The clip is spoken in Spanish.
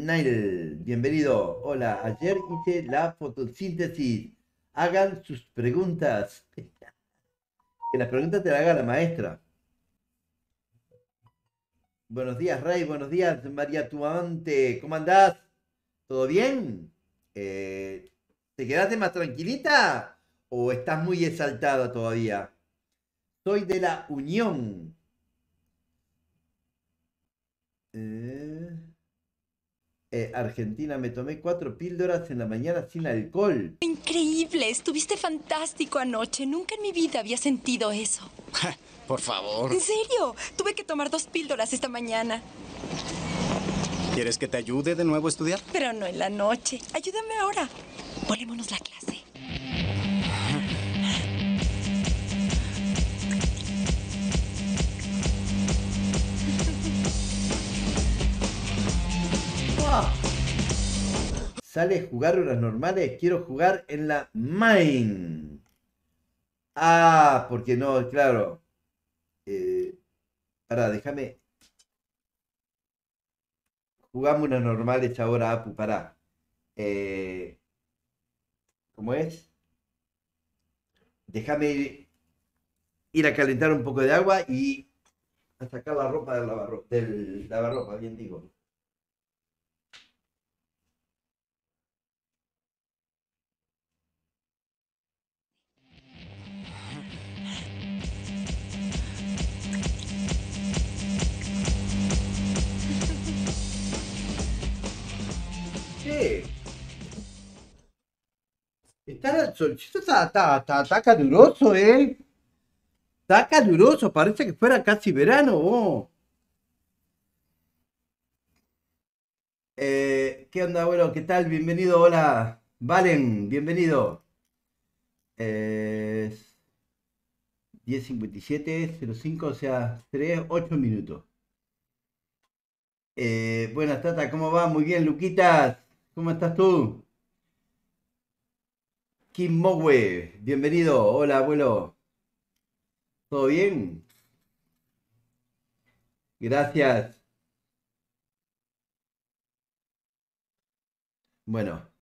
Nail, bienvenido. Hola, ayer hice la fotosíntesis. Hagan sus preguntas. Que las preguntas te las haga la maestra. Buenos días, Rey. Buenos días, María Tuante. ¿Cómo andás? ¿Todo bien? ¿Te quedaste más tranquilita o estás muy exaltada todavía? Soy de la Unión. Eh, Argentina, me tomé 4 píldoras en la mañana sin alcohol. Increíble, estuviste fantástico anoche. Nunca en mi vida había sentido eso. Por favor. En serio, tuve que tomar 2 píldoras esta mañana, ¿Quieres que te ayude de nuevo a estudiar? pero no en la noche. Ayúdame ahora. Volémonos la clase. ¡Ah! Sale a jugar horas normales, quiero jugar en la main. Ah, porque no, claro. Eh, Pará, déjame. Jugamos unas normales ahora, Apu, pará. Eh, ¿Cómo es? Déjame ir a calentar un poco de agua y a sacar la ropa del lavarropa, bien digo. Sí, el solcito está caluroso, ¿eh? Está caluroso, parece que fuera casi verano, oh. ¿Qué onda, abuelo? ¿Qué tal? Bienvenido, hola. Valen, bienvenido. Eh, 10:57:05, o sea, 8 minutos. Buenas, Tata, ¿cómo va? Muy bien, Luquitas. ¿Cómo estás tú? Kim Mowe, bienvenido. Hola, abuelo. ¿Todo bien? Gracias. Bueno.